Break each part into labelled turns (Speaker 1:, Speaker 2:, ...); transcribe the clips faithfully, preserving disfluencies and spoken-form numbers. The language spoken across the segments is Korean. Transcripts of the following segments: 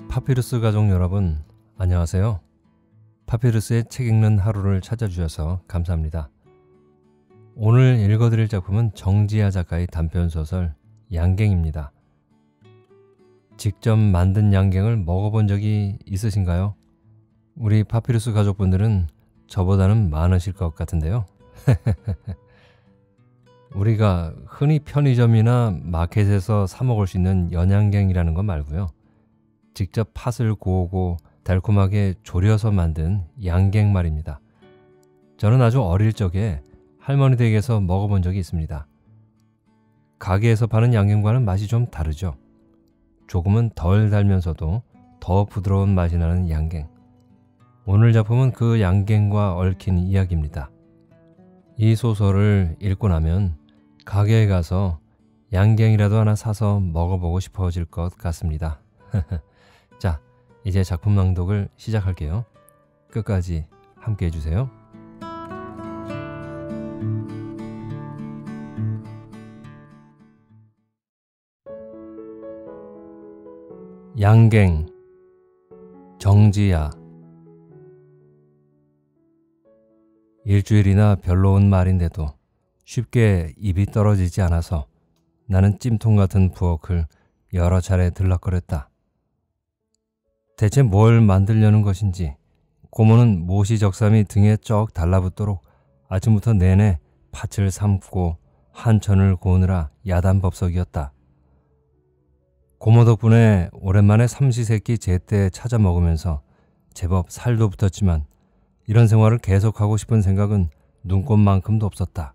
Speaker 1: 파피루스 가족 여러분, 안녕하세요. 파피루스의 책 읽는 하루를 찾아주셔서 감사합니다. 오늘 읽어드릴 작품은 정지아 작가의 단편소설 양갱입니다. 직접 만든 양갱을 먹어본 적이 있으신가요? 우리 파피루스 가족분들은 저보다는 많으실 것 같은데요. 우리가 흔히 편의점이나 마켓에서 사 먹을 수 있는 연양갱이라는 건 말고요. 직접 팥을 고우고 달콤하게 졸여서 만든 양갱 말입니다. 저는 아주 어릴 적에 할머니 댁에서 먹어본 적이 있습니다. 가게에서 파는 양갱과는 맛이 좀 다르죠. 조금은 덜 달면서도 더 부드러운 맛이 나는 양갱. 오늘 작품은 그 양갱과 얽힌 이야기입니다. 이 소설을 읽고 나면 가게에 가서 양갱이라도 하나 사서 먹어보고 싶어질 것 같습니다. 자, 이제 작품 낭독을 시작할게요. 끝까지 함께 해주세요. 양갱, 정지아. 일주일이나 별로 온 말인데도 쉽게 입이 떨어지지 않아서 나는 찜통 같은 부엌을 여러 차례 들락거렸다. 대체 뭘 만들려는 것인지 고모는 모시적삼이 등에 쩍 달라붙도록 아침부터 내내 팥을 삶고 한천을 고우느라 야단법석이었다. 고모 덕분에 오랜만에 삼시세끼 제때 찾아 먹으면서 제법 살도 붙었지만 이런 생활을 계속하고 싶은 생각은 눈꼽만큼도 없었다.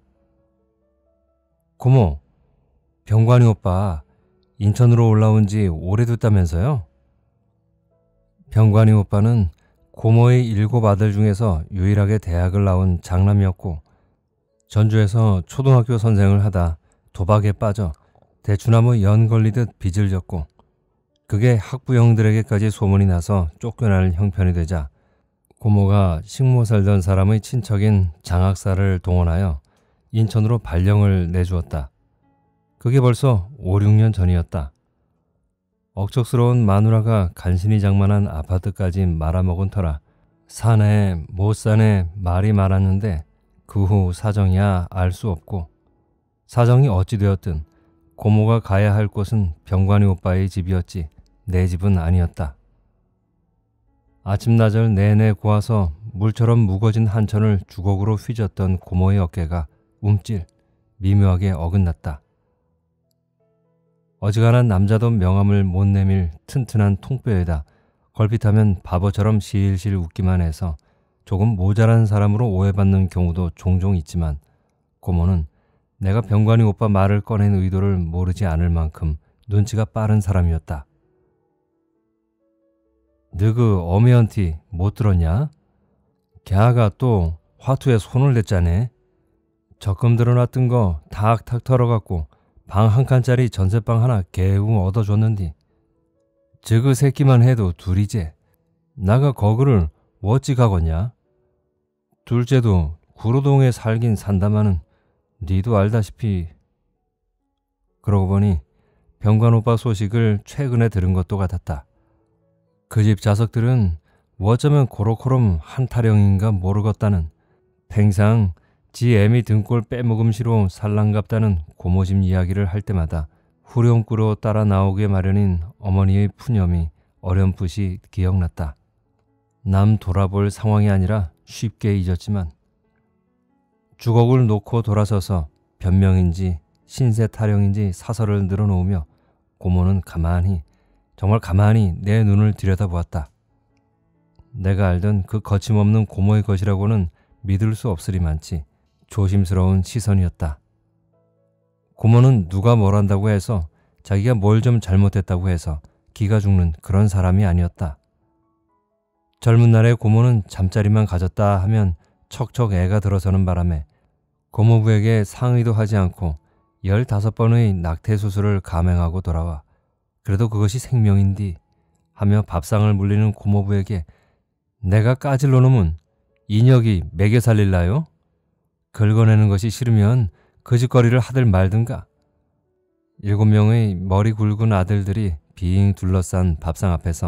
Speaker 1: 고모, 병관이 오빠 인천으로 올라온 지 오래됐다면서요? 병관이 오빠는 고모의 일곱 아들 중에서 유일하게 대학을 나온 장남이었고 전주에서 초등학교 선생을 하다 도박에 빠져 대추나무 연 걸리듯 빚을 졌고 그게 학부형들에게까지 소문이 나서 쫓겨날 형편이 되자 고모가 식모 살던 사람의 친척인 장학사를 동원하여 인천으로 발령을 내주었다. 그게 벌써 오, 육 년 전이었다. 억척스러운 마누라가 간신히 장만한 아파트까지 말아먹은 터라 사내 못 사내 말이 많았는데 그 후 사정이야 알 수 없고 사정이 어찌 되었든 고모가 가야 할 곳은 병관이 오빠의 집이었지 내 집은 아니었다. 아침나절 내내 고와서 물처럼 무거진 한천을 주걱으로 휘젓던 고모의 어깨가 움찔 미묘하게 어긋났다. 어지간한 남자도 명함을 못 내밀 튼튼한 통뼈에다 걸핏하면 바보처럼 실실 웃기만 해서 조금 모자란 사람으로 오해받는 경우도 종종 있지만 고모는 내가 병관이 오빠 말을 꺼낸 의도를 모르지 않을 만큼 눈치가 빠른 사람이었다. 너 그 어메언티 못 들었냐? 걔가 또 화투에 손을 댔자네. 적금 들어놨던 거 탁탁 털어갖고 방 한 칸짜리 전셋방 하나 개우 얻어줬는디. 저그 새끼만 해도 둘이제. 나가 거그를 어찌 가겄냐? 둘째도 구로동에 살긴 산다마는 니도 알다시피. 그러고 보니 병관 오빠 소식을 최근에 들은 것도 같았다. 그 집 자석들은 어쩌면 고로코롬 한타령인가 모르겠다는 팽상 지 애미 등골 빼먹음시로 살랑갑다는 고모집 이야기를 할 때마다 후렴구로 따라 나오게 마련인 어머니의 푸념이 어렴풋이 기억났다. 남 돌아볼 상황이 아니라 쉽게 잊었지만 주걱을 놓고 돌아서서 변명인지 신세 타령인지 사설을 늘어놓으며 고모는 가만히 정말 가만히 내 눈을 들여다보았다. 내가 알던 그 거침없는 고모의 것이라고는 믿을 수 없으리만치 조심스러운 시선이었다. 고모는 누가 뭘 한다고 해서 자기가 뭘 좀 잘못했다고 해서 기가 죽는 그런 사람이 아니었다. 젊은 날에 고모는 잠자리만 가졌다 하면 척척 애가 들어서는 바람에 고모부에게 상의도 하지 않고 열다섯 번의 낙태 수술을 감행하고 돌아와 그래도 그것이 생명인디 하며 밥상을 물리는 고모부에게 내가 까질러 놈은 인혁이 먹여 살릴라요? 긁어내는 것이 싫으면 거짓거리를 하들 말든가. 일곱 명의 머리 굵은 아들들이 빙 둘러싼 밥상 앞에서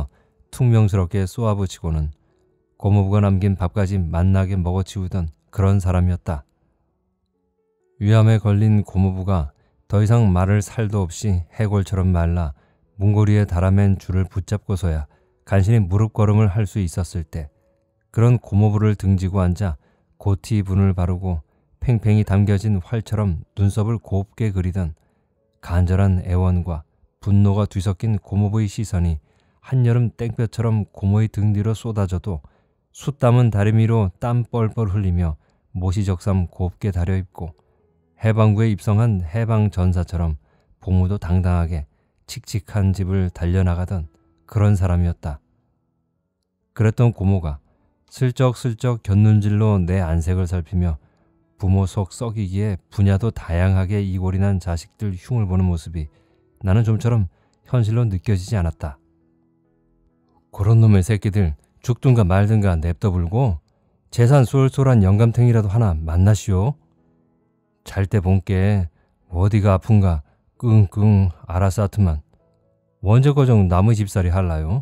Speaker 1: 퉁명스럽게 쏘아붙이고는 고모부가 남긴 밥까지 맛나게 먹어치우던 그런 사람이었다. 위암에 걸린 고모부가 더 이상 말을 살도 없이 해골처럼 말라 문고리에 달아맨 줄을 붙잡고서야 간신히 무릎 걸음을 할 수 있었을 때, 그런 고모부를 등지고 앉아 고티 분을 바르고 팽팽히 담겨진 활처럼 눈썹을 곱게 그리던 간절한 애원과 분노가 뒤섞인 고모부의 시선이 한여름 땡볕처럼 고모의 등 뒤로 쏟아져도 숯땀은 다리미로 땀 뻘뻘 흘리며 모시적삼 곱게 다려입고 해방구에 입성한 해방전사처럼 복무도 당당하게 칙칙한 집을 달려나가던 그런 사람이었다. 그랬던 고모가 슬쩍슬쩍 곁눈질로 내 안색을 살피며 부모 속 썩이기에 분야도 다양하게 이골이 난 자식들 흉을 보는 모습이 나는 좀처럼 현실로 느껴지지 않았다. 그런 놈의 새끼들 죽든가 말든가 냅둬 불고 재산 쏠쏠한 영감탱이라도 하나 만나시오. 잘 때 본께 어디가 아픈가 끙끙 알아서 하트만 언제 거정 남의 집살이 할라요.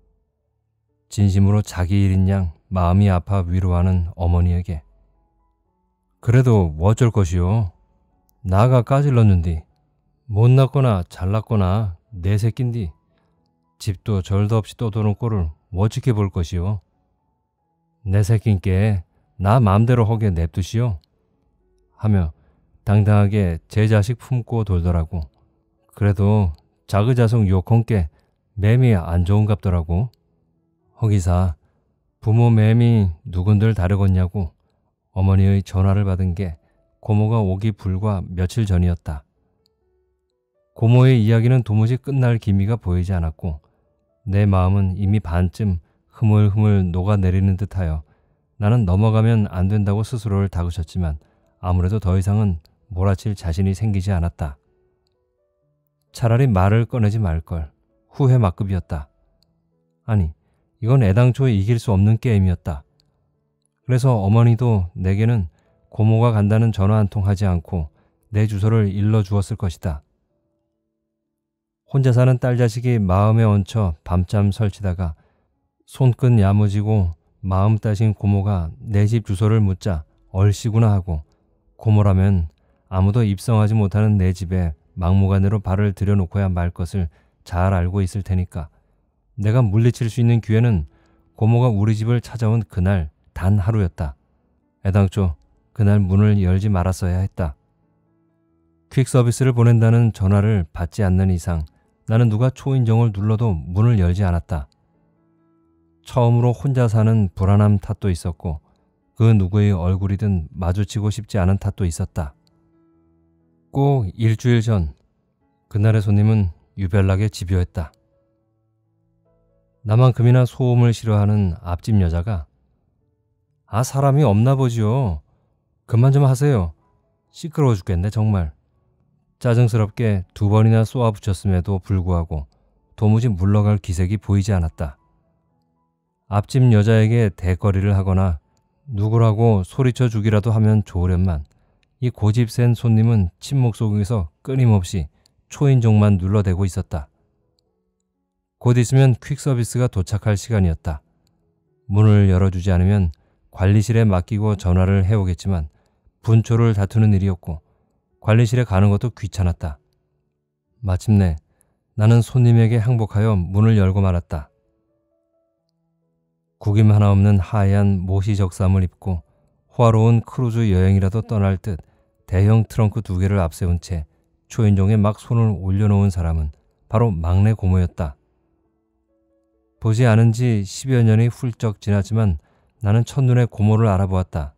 Speaker 1: 진심으로 자기 일인 양 마음이 아파 위로하는 어머니에게 그래도 어쩔 것이오. 나가 까질렀는디 못났거나 잘났거나 내 새낀디 집도 절도 없이 떠도는 꼴을 어찌게 볼 것이오. 내 새낀께 나 마음대로 하게 냅두시오. 하며 당당하게 제 자식 품고 돌더라고. 그래도 자그자성 요컨께 맴이 안 좋은갑더라고. 허기사 부모 맴이 누군들 다르겠냐고 어머니의 전화를 받은 게 고모가 오기 불과 며칠 전이었다. 고모의 이야기는 도무지 끝날 기미가 보이지 않았고 내 마음은 이미 반쯤 흐물흐물 녹아내리는 듯하여 나는 넘어가면 안 된다고 스스로를 다그쳤지만 아무래도 더 이상은 몰아칠 자신이 생기지 않았다. 차라리 말을 꺼내지 말걸. 후회 막급이었다. 아니, 이건 애당초 이길 수 없는 게임이었다. 그래서 어머니도 내게는 고모가 간다는 전화 한 통 하지 않고 내 주소를 일러주었을 것이다. 혼자 사는 딸 자식이 마음에 얹혀 밤잠 설치다가 손끝 야무지고 마음 따신 고모가 내 집 주소를 묻자 얼씨구나 하고 고모라면 아무도 입성하지 못하는 내 집에 막무가내로 발을 들여놓고야 말 것을 잘 알고 있을 테니까 내가 물리칠 수 있는 기회는 고모가 우리 집을 찾아온 그날 단 하루였다. 애당초 그날 문을 열지 말았어야 했다. 퀵 서비스를 보낸다는 전화를 받지 않는 이상 나는 누가 초인종을 눌러도 문을 열지 않았다. 처음으로 혼자 사는 불안함 탓도 있었고 그 누구의 얼굴이든 마주치고 싶지 않은 탓도 있었다. 꼭 일주일 전 그날의 손님은 유별나게 집요했다. 나만큼이나 소음을 싫어하는 앞집 여자가 아 사람이 없나 보지요. 그만 좀 하세요. 시끄러워 죽겠네 정말. 짜증스럽게 두 번이나 쏘아붙였음에도 불구하고 도무지 물러갈 기색이 보이지 않았다. 앞집 여자에게 대거리를 하거나 누구라고 소리쳐 주기라도 하면 좋으련만 이 고집 센 손님은 침묵 속에서 끊임없이 초인종만 눌러대고 있었다. 곧 있으면 퀵서비스가 도착할 시간이었다. 문을 열어주지 않으면 관리실에 맡기고 전화를 해오겠지만 분초를 다투는 일이었고 관리실에 가는 것도 귀찮았다. 마침내 나는 손님에게 항복하여 문을 열고 말았다. 구김 하나 없는 하얀 모시적삼을 입고 호화로운 크루즈 여행이라도 떠날 듯 대형 트렁크 두 개를 앞세운 채 초인종에 막 손을 올려놓은 사람은 바로 막내 고모였다. 보지 않은 지 십여 년이 훌쩍 지났지만 나는 첫눈에 고모를 알아보았다.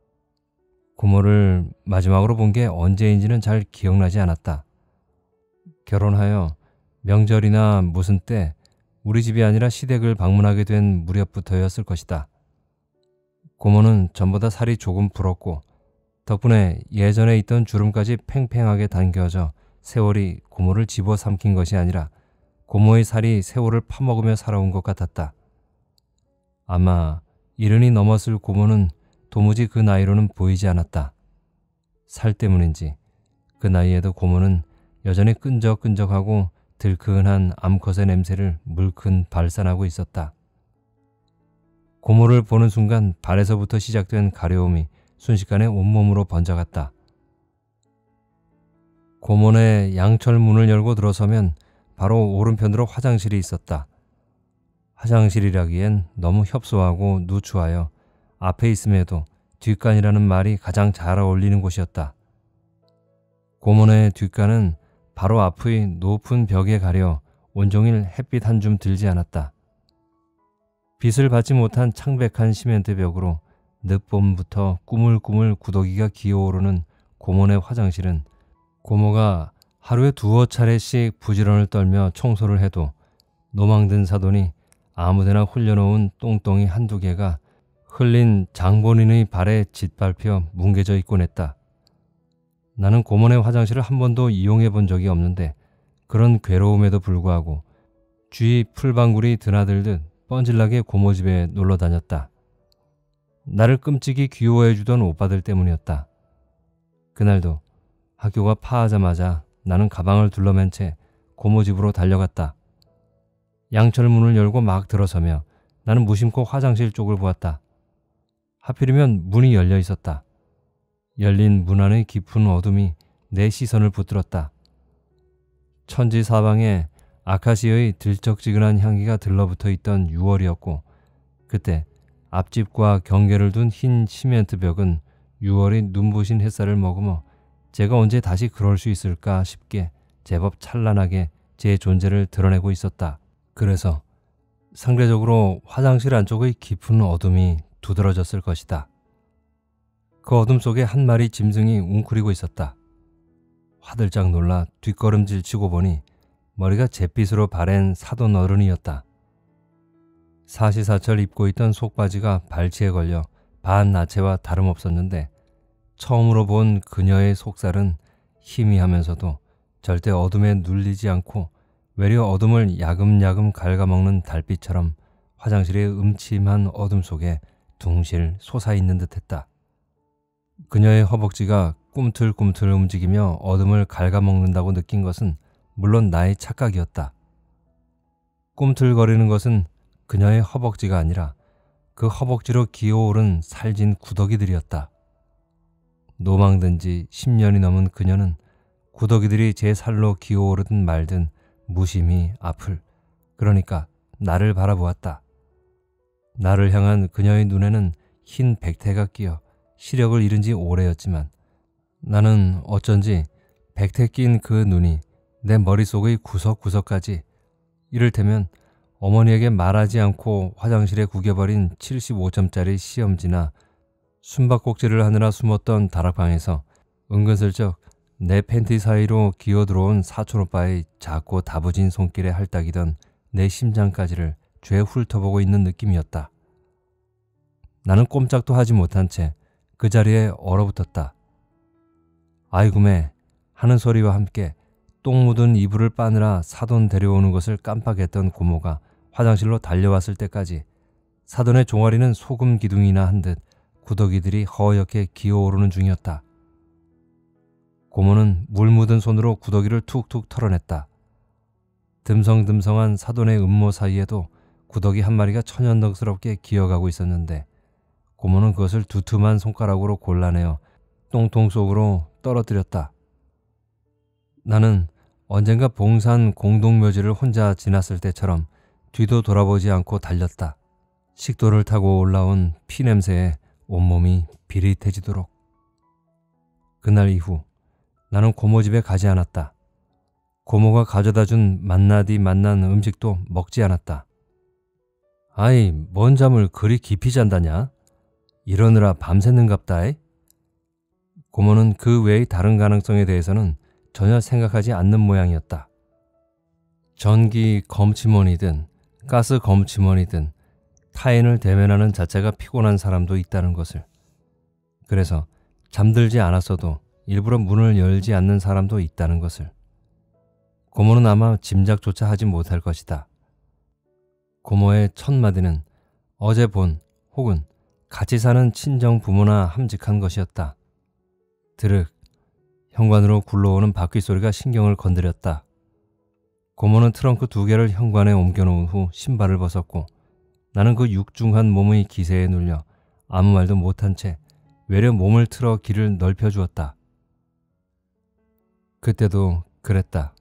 Speaker 1: 고모를 마지막으로 본 게 언제인지는 잘 기억나지 않았다. 결혼하여 명절이나 무슨 때 우리 집이 아니라 시댁을 방문하게 된 무렵부터였을 것이다. 고모는 전보다 살이 조금 불었고 덕분에 예전에 있던 주름까지 팽팽하게 당겨져 세월이 고모를 집어삼킨 것이 아니라 고모의 살이 세월을 파먹으며 살아온 것 같았다. 아마 이른이 넘었을 고모는 도무지 그 나이로는 보이지 않았다. 살 때문인지 그 나이에도 고모는 여전히 끈적끈적하고 들큰한 암컷의 냄새를 물씬 발산하고 있었다. 고모를 보는 순간 발에서부터 시작된 가려움이 순식간에 온몸으로 번져갔다. 고모네 양철 문을 열고 들어서면 바로 오른편으로 화장실이 있었다. 화장실이라기엔 너무 협소하고 누추하여 앞에 있음에도 뒷간이라는 말이 가장 잘 어울리는 곳이었다. 고모네 뒷간은 바로 앞의 높은 벽에 가려 온종일 햇빛 한 줌 들지 않았다. 빛을 받지 못한 창백한 시멘트 벽으로 늦봄부터 꾸물꾸물 구더기가 기어오르는 고모네 화장실은 고모가 하루에 두어 차례씩 부지런을 떨며 청소를 해도 노망든 사돈이 아무데나 흘려놓은 똥덩이 한두 개가 흘린 장본인의 발에 짓밟혀 뭉개져 있곤 했다. 나는 고모네 화장실을 한 번도 이용해 본 적이 없는데 그런 괴로움에도 불구하고 쥐 풀방울이 드나들듯 뻔질나게 고모 집에 놀러 다녔다. 나를 끔찍이 귀여워해 주던 오빠들 때문이었다. 그날도 학교가 파하자마자 나는 가방을 둘러맨 채 고모 집으로 달려갔다. 양철 문을 열고 막 들어서며 나는 무심코 화장실 쪽을 보았다. 하필이면 문이 열려 있었다. 열린 문 안의 깊은 어둠이 내 시선을 붙들었다. 천지 사방에 아카시의 들쩍지근한 향기가 들러붙어 있던 유월이었고 그때 앞집과 경계를 둔 흰 시멘트 벽은 유월이 눈부신 햇살을 머금어 제가 언제 다시 그럴 수 있을까 싶게 제법 찬란하게 제 존재를 드러내고 있었다. 그래서 상대적으로 화장실 안쪽의 깊은 어둠이 두드러졌을 것이다. 그 어둠 속에 한 마리 짐승이 웅크리고 있었다. 화들짝 놀라 뒷걸음질 치고 보니 머리가 잿빛으로 바랜 사돈 어른이었다. 사시사철 입고 있던 속바지가 발치에 걸려 반나체와 다름없었는데 처음으로 본 그녀의 속살은 희미하면서도 절대 어둠에 눌리지 않고 외려 어둠을 야금야금 갉아먹는 달빛처럼 화장실의 음침한 어둠 속에 둥실 솟아있는 듯했다. 그녀의 허벅지가 꿈틀꿈틀 움직이며 어둠을 갉아먹는다고 느낀 것은 물론 나의 착각이었다. 꿈틀거리는 것은 그녀의 허벅지가 아니라 그 허벅지로 기어오른 살진 구더기들이었다. 노망든 지 십 년이 넘은 그녀는 구더기들이 제 살로 기어오르든 말든 무심히 앞을, 그러니까 나를 바라보았다. 나를 향한 그녀의 눈에는 흰 백태가 끼어 시력을 잃은 지 오래였지만 나는 어쩐지 백태 낀 그 눈이 내 머릿속의 구석구석까지, 이를테면 어머니에게 말하지 않고 화장실에 구겨버린 칠십오 점짜리 시험지나 숨바꼭질을 하느라 숨었던 다락방에서 은근슬쩍 내 팬티 사이로 기어들어온 사촌오빠의 작고 다부진 손길에 할딱이던 내 심장까지를 죄 훑어보고 있는 느낌이었다. 나는 꼼짝도 하지 못한 채 그 자리에 얼어붙었다. 아이구매 하는 소리와 함께 똥 묻은 이불을 빠느라 사돈 데려오는 것을 깜빡했던 고모가 화장실로 달려왔을 때까지 사돈의 종아리는 소금 기둥이나 한 듯 구더기들이 허옇게 기어오르는 중이었다. 고모는 물 묻은 손으로 구더기를 툭툭 털어냈다. 듬성듬성한 사돈의 음모 사이에도 구더기 한 마리가 천연덕스럽게 기어가고 있었는데 고모는 그것을 두툼한 손가락으로 골라내어 똥통 속으로 떨어뜨렸다. 나는 언젠가 봉산 공동묘지를 혼자 지났을 때처럼 뒤도 돌아보지 않고 달렸다. 식도를 타고 올라온 피냄새에 온몸이 비릿해지도록. 그날 이후 나는 고모 집에 가지 않았다. 고모가 가져다준 만나디 만난 음식도 먹지 않았다. 아이, 뭔 잠을 그리 깊이 잔다냐? 이러느라 밤샜는갑다이? 고모는 그 외의 다른 가능성에 대해서는 전혀 생각하지 않는 모양이었다. 전기 검침원이든 가스 검침원이든 타인을 대면하는 자체가 피곤한 사람도 있다는 것을, 그래서 잠들지 않았어도 일부러 문을 열지 않는 사람도 있다는 것을 고모는 아마 짐작조차 하지 못할 것이다. 고모의 첫 마디는 어제 본 혹은 같이 사는 친정 부모나 함직한 것이었다. 드륵, 현관으로 굴러오는 바퀴 소리가 신경을 건드렸다. 고모는 트렁크 두 개를 현관에 옮겨놓은 후 신발을 벗었고 나는 그 육중한 몸의 기세에 눌려 아무 말도 못한 채 외려 몸을 틀어 길을 넓혀주었다. 그때도 그랬다.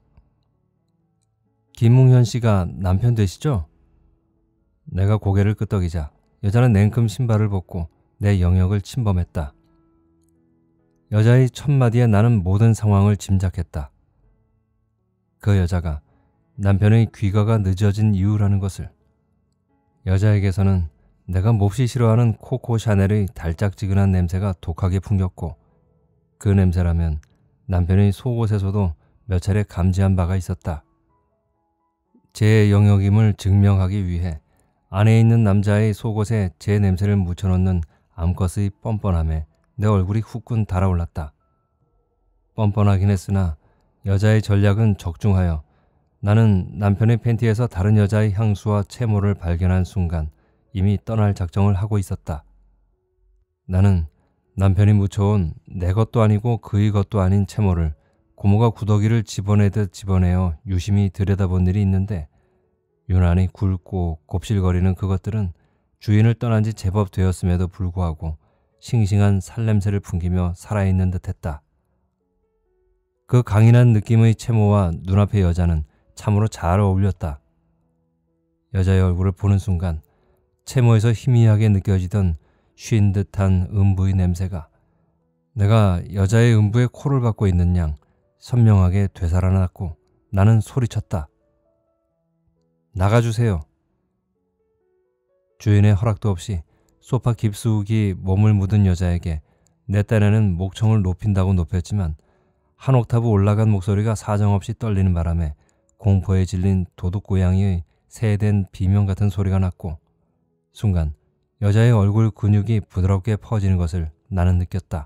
Speaker 1: 김웅현 씨가 남편 되시죠? 내가 고개를 끄덕이자 여자는 냉큼 신발을 벗고 내 영역을 침범했다. 여자의 첫마디에 나는 모든 상황을 짐작했다. 그 여자가 남편의 귀가가 늦어진 이유라는 것을. 여자에게서는 내가 몹시 싫어하는 코코 샤넬의 달짝지근한 냄새가 독하게 풍겼고 그 냄새라면 남편의 속옷에서도 몇 차례 감지한 바가 있었다. 제 영역임을 증명하기 위해 안에 있는 남자의 속옷에 제 냄새를 묻혀놓는 암컷의 뻔뻔함에 내 얼굴이 후끈 달아올랐다. 뻔뻔하긴 했으나 여자의 전략은 적중하여 나는 남편의 팬티에서 다른 여자의 향수와 채모를 발견한 순간 이미 떠날 작정을 하고 있었다. 나는 남편이 묻혀온 내 것도 아니고 그의 것도 아닌 채모를 고모가 구더기를 집어내듯 집어내어 유심히 들여다본 일이 있는데 유난히 굵고 곱실거리는 그것들은 주인을 떠난 지 제법 되었음에도 불구하고 싱싱한 살냄새를 풍기며 살아있는 듯했다. 그 강인한 느낌의 채모와 눈앞의 여자는 참으로 잘 어울렸다. 여자의 얼굴을 보는 순간 채모에서 희미하게 느껴지던 쉰 듯한 음부의 냄새가 내가 여자의 음부에 코를 박고 있는 양 선명하게 되살아났고 나는 소리쳤다. 나가주세요. 주인의 허락도 없이 소파 깊숙이 몸을 묻은 여자에게 내 딴에는 목청을 높인다고 높였지만 한 옥타브 올라간 목소리가 사정없이 떨리는 바람에 공포에 질린 도둑고양이의 새된 비명 같은 소리가 났고 순간 여자의 얼굴 근육이 부드럽게 퍼지는 것을 나는 느꼈다.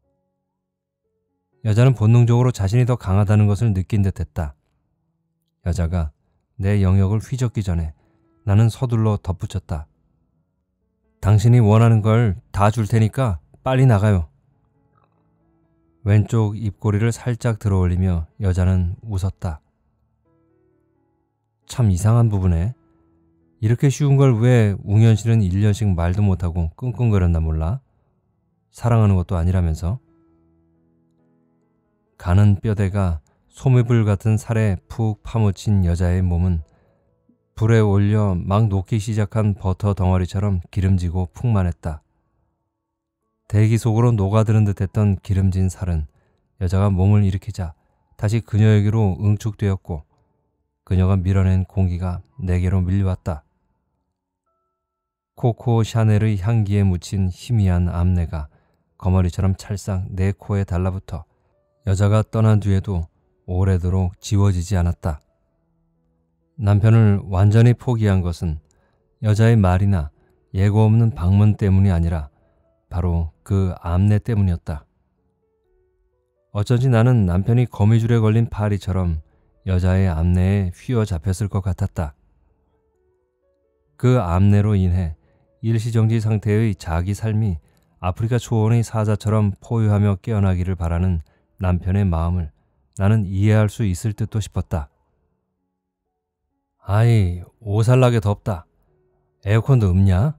Speaker 1: 여자는 본능적으로 자신이 더 강하다는 것을 느낀 듯했다. 여자가 내 영역을 휘젓기 전에 나는 서둘러 덧붙였다. 당신이 원하는 걸 다 줄 테니까 빨리 나가요. 왼쪽 입꼬리를 살짝 들어올리며 여자는 웃었다. 참 이상한 부부네. 이렇게 쉬운 걸 왜 웅현 씨는 일 년씩 말도 못하고 끙끙거렸나 몰라? 사랑하는 것도 아니라면서. 가는 뼈대가 소매불 같은 살에 푹 파묻힌 여자의 몸은 불에 올려 막 녹기 시작한 버터 덩어리처럼 기름지고 풍만했다. 대기 속으로 녹아드는 듯했던 기름진 살은 여자가 몸을 일으키자 다시 그녀에게로 응축되었고 그녀가 밀어낸 공기가 내게로 밀려왔다. 코코 샤넬의 향기에 묻힌 희미한 암내가 거머리처럼 찰싹 내 코에 달라붙어 여자가 떠난 뒤에도 오래도록 지워지지 않았다. 남편을 완전히 포기한 것은 여자의 말이나 예고 없는 방문 때문이 아니라 바로 그 암내 때문이었다. 어쩐지 나는 남편이 거미줄에 걸린 파리처럼 여자의 암내에 휘어잡혔을 것 같았다. 그 암내로 인해 일시정지 상태의 자기 삶이 아프리카 초원의 사자처럼 포효하며 깨어나기를 바라는 남편의 마음을 나는 이해할 수 있을 듯도 싶었다. 아이, 오살나게 덥다. 에어컨도 없냐?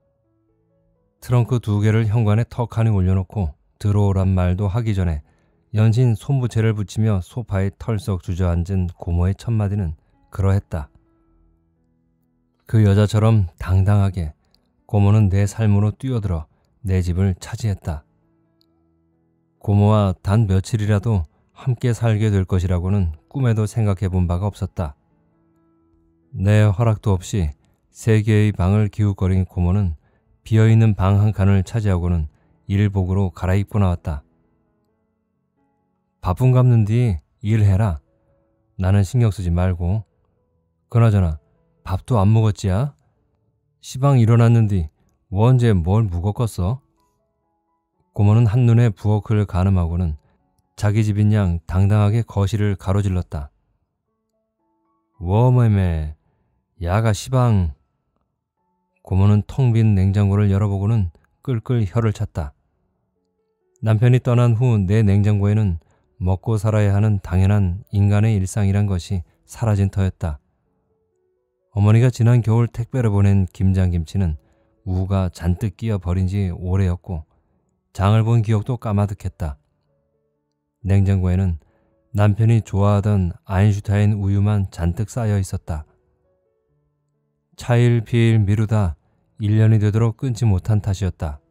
Speaker 1: 트렁크 두 개를 현관에 턱하니 올려놓고 들어오란 말도 하기 전에 연신 손부채를 붙이며 소파에 털썩 주저앉은 고모의 첫마디는 그러했다. 그 여자처럼 당당하게 고모는 내 삶으로 뛰어들어 내 집을 차지했다. 고모와 단 며칠이라도 함께 살게 될 것이라고는 꿈에도 생각해 본 바가 없었다. 내 허락도 없이 세 개의 방을 기웃거린 고모는 비어있는 방 한 칸을 차지하고는 일복으로 갈아입고 나왔다. 바쁜 갑는디 일해라. 나는 신경 쓰지 말고. 그나저나 밥도 안 먹었지야? 시방 일어났는디 언제 뭘 묵었겠어? 고모는 한눈에 부엌을 가늠하고는 자기 집인 양 당당하게 거실을 가로질렀다. 워매매 야가 시방. 고모는 텅 빈 냉장고를 열어보고는 끌끌 혀를 찼다. 남편이 떠난 후 내 냉장고에는 먹고 살아야 하는 당연한 인간의 일상이란 것이 사라진 터였다. 어머니가 지난 겨울 택배로 보낸 김장김치는 우가 잔뜩 끼어 버린 지 오래였고 장을 본 기억도 까마득했다. 냉장고에는 남편이 좋아하던 아인슈타인 우유만 잔뜩 쌓여 있었다. 차일피일 미루다 일 년이 되도록 끊지 못한 탓이었다.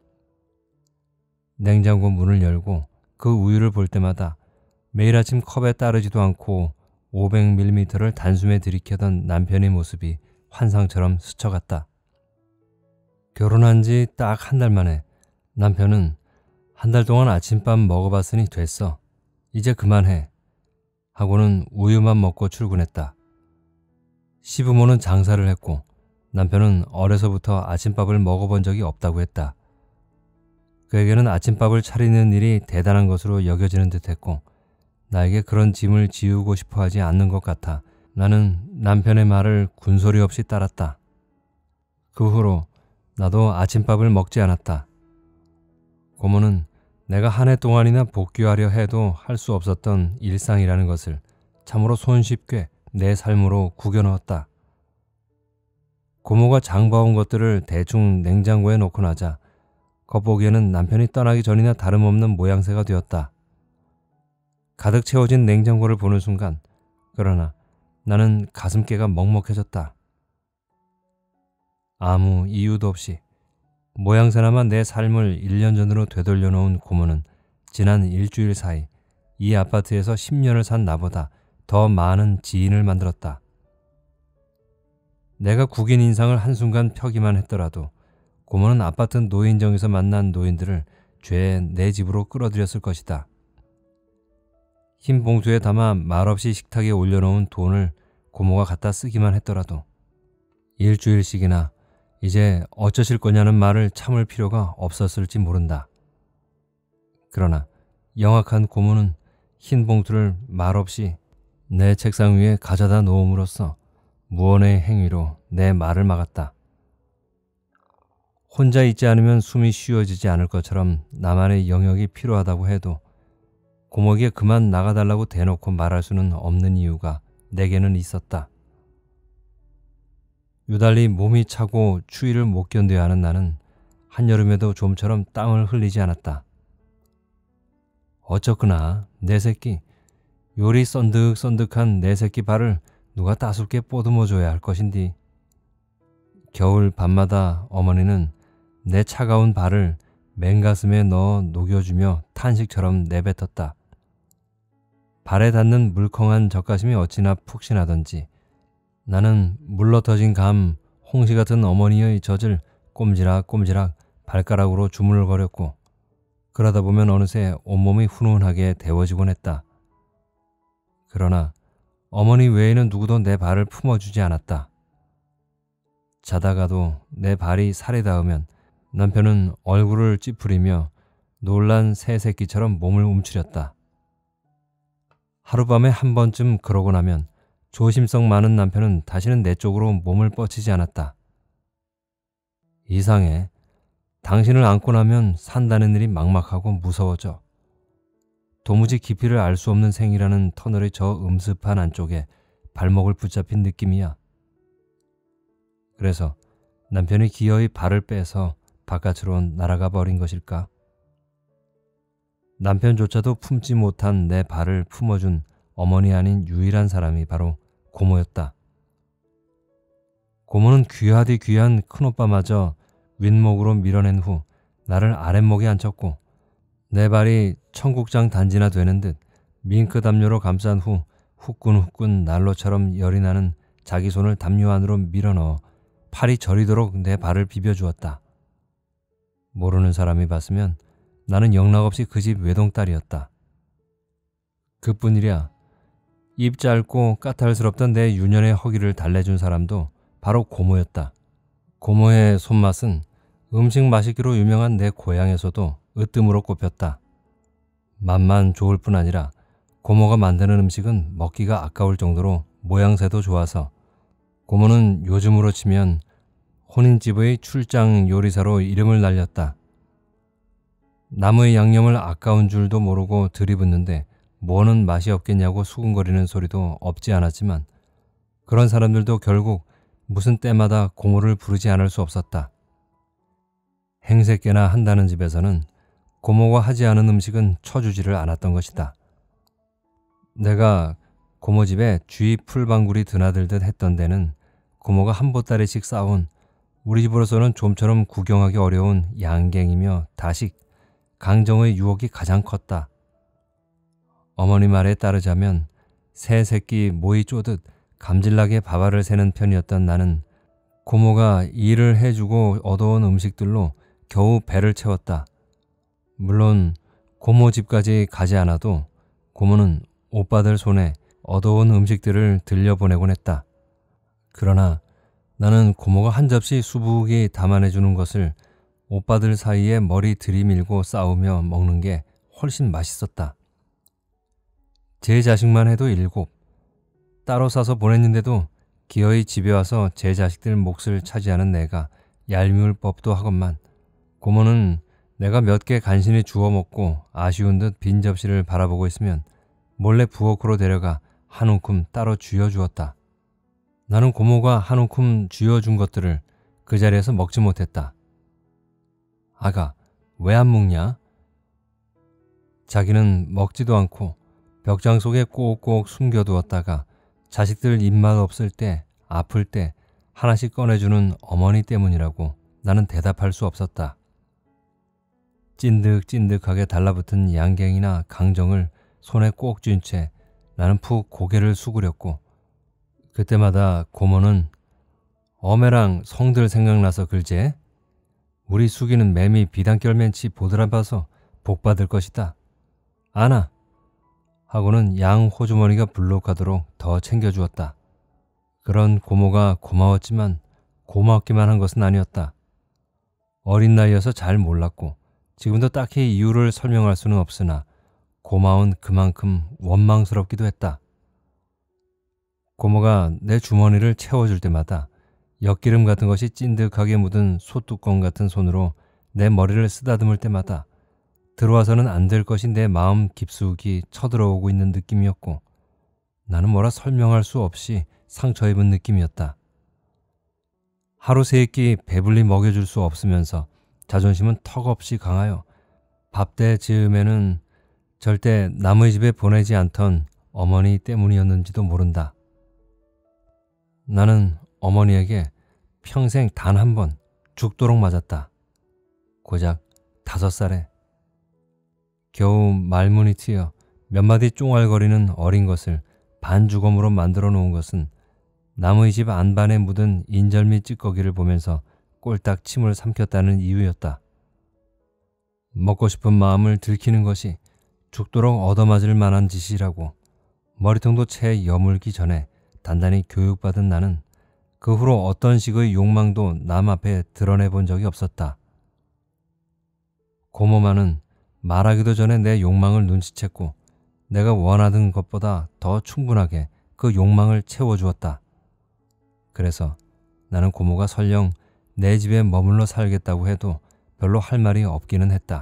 Speaker 1: 냉장고 문을 열고 그 우유를 볼 때마다 매일 아침 컵에 따르지도 않고 오백 밀리리터를 단숨에 들이켜던 남편의 모습이 환상처럼 스쳐갔다. 결혼한 지 딱 한 달 만에 남편은 한 달 동안 아침밥 먹어봤으니 됐어. 이제 그만해. 하고는 우유만 먹고 출근했다. 시부모는 장사를 했고 남편은 어려서부터 아침밥을 먹어본 적이 없다고 했다. 그에게는 아침밥을 차리는 일이 대단한 것으로 여겨지는 듯했고 나에게 그런 짐을 지우고 싶어 하지 않는 것 같아 나는 남편의 말을 군소리 없이 따랐다. 그 후로 나도 아침밥을 먹지 않았다. 고모는 내가 한 해 동안이나 복귀하려 해도 할 수 없었던 일상이라는 것을 참으로 손쉽게 내 삶으로 구겨 넣었다. 고모가 장봐온 것들을 대충 냉장고에 놓고 나자 겉보기에는 남편이 떠나기 전이나 다름없는 모양새가 되었다. 가득 채워진 냉장고를 보는 순간 그러나 나는 가슴께가 먹먹해졌다. 아무 이유도 없이 모양새나마 내 삶을 일 년 전으로 되돌려 놓은 고모는 지난 일주일 사이 이 아파트에서 십 년을 산 나보다 더 많은 지인을 만들었다. 내가 국인 인상을 한순간 펴기만 했더라도 고모는 아파트 노인정에서 만난 노인들을 죄 내 집으로 끌어들였을 것이다. 흰 봉투에 담아 말없이 식탁에 올려놓은 돈을 고모가 갖다 쓰기만 했더라도 일주일씩이나 이제 어쩌실 거냐는 말을 참을 필요가 없었을지 모른다. 그러나 영악한 고모는 흰 봉투를 말없이 내 책상 위에 가져다 놓음으로써 무언의 행위로 내 말을 막았다. 혼자 있지 않으면 숨이 쉬어지지 않을 것처럼 나만의 영역이 필요하다고 해도 고모에게 그만 나가달라고 대놓고 말할 수는 없는 이유가 내게는 있었다. 유달리 몸이 차고 추위를 못 견뎌야 하는 나는 한여름에도 좀처럼 땀을 흘리지 않았다. 어쩌구나 내 새끼, 요리 썬득썬득한 내 새끼 발을 누가 따숩게 뽀드머줘야 할 것인디. 겨울 밤마다 어머니는 내 차가운 발을 맨가슴에 넣어 녹여주며 탄식처럼 내뱉었다. 발에 닿는 물컹한 젖가심이 어찌나 푹신하던지 나는 물러터진 감, 홍시 같은 어머니의 젖을 꼼지락꼼지락 발가락으로 주물거렸고 그러다 보면 어느새 온몸이 훈훈하게 데워지곤 했다. 그러나 어머니 외에는 누구도 내 발을 품어주지 않았다. 자다가도 내 발이 살에 닿으면 남편은 얼굴을 찌푸리며 놀란 새 새끼처럼 몸을 움츠렸다. 하룻밤에 한 번쯤 그러고 나면 조심성 많은 남편은 다시는 내 쪽으로 몸을 뻗치지 않았다. 이상해. 당신을 안고 나면 산다는 일이 막막하고 무서워져. 도무지 깊이를 알 수 없는 생이라는 터널의 저 음습한 안쪽에 발목을 붙잡힌 느낌이야. 그래서 남편이 기어이 발을 빼서 바깥으로 날아가 버린 것일까? 남편조차도 품지 못한 내 발을 품어준 어머니 아닌 유일한 사람이 바로 고모였다. 고모는 귀하디 귀한 큰오빠마저 윗목으로 밀어낸 후 나를 아랫목에 앉혔고 내 발이 청국장 단지나 되는 듯 밍크 담요로 감싼 후 후끈후끈 난로처럼 열이 나는 자기 손을 담요 안으로 밀어넣어 팔이 저리도록 내 발을 비벼주었다. 모르는 사람이 봤으면 나는 영락없이 그 집 외동딸이었다. 그뿐이랴. 입 짧고 까탈스럽던 내 유년의 허기를 달래준 사람도 바로 고모였다. 고모의 손맛은 음식 맛있기로 유명한 내 고향에서도 으뜸으로 꼽혔다. 맛만 좋을 뿐 아니라 고모가 만드는 음식은 먹기가 아까울 정도로 모양새도 좋아서 고모는 요즘으로 치면 혼인집의 출장 요리사로 이름을 날렸다. 나무의 양념을 아까운 줄도 모르고 들이붓는데 뭐는 맛이 없겠냐고 수군거리는 소리도 없지 않았지만 그런 사람들도 결국 무슨 때마다 고모를 부르지 않을 수 없었다. 행세께나 한다는 집에서는 고모가 하지 않은 음식은 쳐주지를 않았던 것이다. 내가 고모 집에 쥐 풀방울이 드나들듯 했던 데는 고모가 한 보따리씩 싸온 우리 집으로서는 좀처럼 구경하기 어려운 양갱이며 다식, 강정의 유혹이 가장 컸다. 어머니 말에 따르자면 새 새끼 모이 쪼듯 감질나게 밥알을 새는 편이었던 나는 고모가 일을 해주고 얻어온 음식들로 겨우 배를 채웠다. 물론 고모 집까지 가지 않아도 고모는 오빠들 손에 얻어온 음식들을 들려보내곤 했다. 그러나 나는 고모가 한 접시 수북이 담아내주는 것을 오빠들 사이에 머리 들이밀고 싸우며 먹는 게 훨씬 맛있었다. 제 자식만 해도 일곱, 따로 싸서 보냈는데도 기어이 집에 와서 제 자식들 몫을 차지하는 내가 얄미울 법도 하건만 고모는 내가 몇 개 간신히 주워 먹고 아쉬운 듯 빈 접시를 바라보고 있으면 몰래 부엌으로 데려가 한 움큼 따로 쥐어주었다. 나는 고모가 한 움큼 쥐어준 것들을 그 자리에서 먹지 못했다. 아가, 왜 안 먹냐? 자기는 먹지도 않고 벽장 속에 꼭꼭 숨겨두었다가 자식들 입맛 없을 때, 아플 때 하나씩 꺼내주는 어머니 때문이라고 나는 대답할 수 없었다. 찐득찐득하게 달라붙은 양갱이나 강정을 손에 꼭 쥔 채 나는 푹 고개를 수그렸고 그때마다 고모는 어메랑 성들 생각나서 글제 우리 숙이는 매미 비단결맨치 보드라봐서 복받을 것이다. 아나 하고는 양 호주머니가 불룩하도록 더 챙겨주었다. 그런 고모가 고마웠지만 고맙기만 한 것은 아니었다. 어린 나이여서 잘 몰랐고 지금도 딱히 이유를 설명할 수는 없으나 고마운 그만큼 원망스럽기도 했다. 고모가 내 주머니를 채워줄 때마다 엿기름 같은 것이 찐득하게 묻은 소뚜껑 같은 손으로 내 머리를 쓰다듬을 때마다 들어와서는 안 될 것이 내 마음 깊숙이 쳐들어오고 있는 느낌이었고 나는 뭐라 설명할 수 없이 상처 입은 느낌이었다. 하루 세 끼 배불리 먹여줄 수 없으면서 자존심은 턱없이 강하여 밥대 즈음에는 절대 남의 집에 보내지 않던 어머니 때문이었는지도 모른다. 나는 어머니에게 평생 단 한 번 죽도록 맞았다. 고작 다섯 살에 겨우 말문이 트여 몇 마디 쫑알거리는 어린 것을 반주검으로 만들어 놓은 것은 남의 집 안반에 묻은 인절미 찌꺼기를 보면서 꼴딱 침을 삼켰다는 이유였다. 먹고 싶은 마음을 들키는 것이 죽도록 얻어맞을 만한 짓이라고 머리통도 채 여물기 전에 단단히 교육받은 나는 그 후로 어떤 식의 욕망도 남 앞에 드러내 본 적이 없었다. 고모마는 말하기도 전에 내 욕망을 눈치챘고 내가 원하던 것보다 더 충분하게 그 욕망을 채워주었다. 그래서 나는 고모가 설령 내 집에 머물러 살겠다고 해도 별로 할 말이 없기는 했다.